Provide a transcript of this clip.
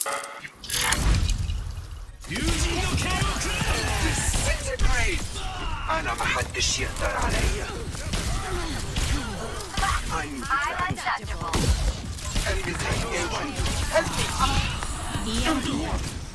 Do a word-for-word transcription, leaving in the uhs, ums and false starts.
Disintegrate! أنا ما حدش يقدر عليا. I'm untouchable. Enemy taking A one. Help me!